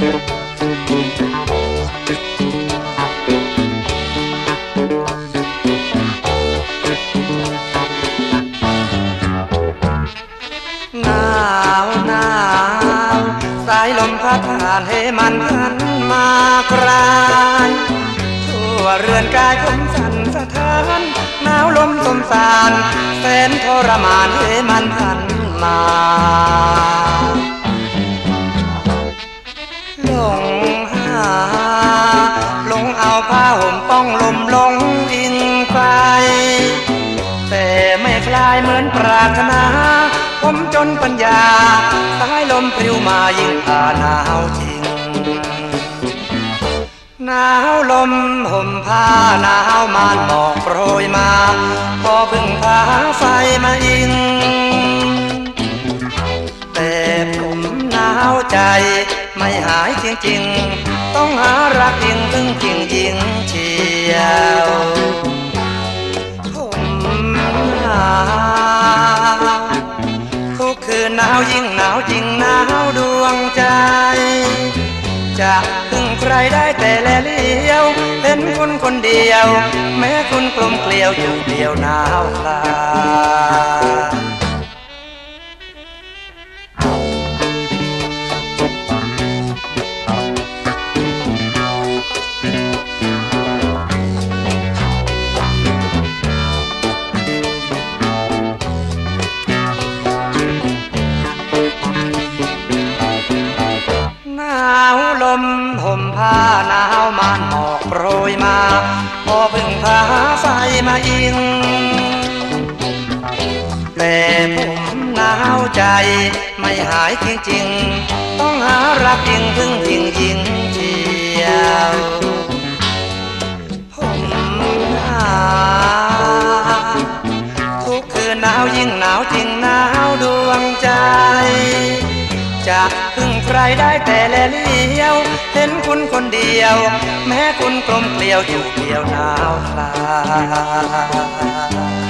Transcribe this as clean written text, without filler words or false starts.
หนาวหนาวสายลมพัดผ่านให้มันพันมากรายทั่วเรือนกายผมสั่นสะท้านหนาวลมสมสารแสนทรมานให้มันพันมาหลงหาหลงเอาผ้าห่มป้องลมลงอิงไฟแต่ไม่คลายเหมือนปรารถนาผมจนปัญญาสายลมปลิวมายิ่งผ่าหนาวจริงหนาวลมห่มผ้าหนาวมานหมอกโปรยมาพอพึ่งพาไฟมาอิงแต่ผมหนาวใจไม่หายจริงๆต้องหารักจริงถึงจริงยิงเชียวผมหนาวทุกคืนหนาวยิ่งหนาวจริงหนาวดวงใจจะพึ่งใครได้แต่แลเลี้ยวเห็นคุณคนเดียวแม้คุณกลมเกลียวอยู่เดียวหนาวคลาหนาวลมห่มผ้าหนาวมานหมอกโปรยมาพอพึ่งพาไฟมาอิงแต่ผมหนาวใจไม่หายจริงๆต้องหารักจริงถึงจริงยิงเชียวผมหนาวทุกคืนหนาวยิ่งหนาวจริงหนาวดวงใจจะพึ่งใครได้แต่แลเลี้ยวเห็นคุณคนเดียวแม้คุณกลมเกลียวอยู่เดียวหนาวคลา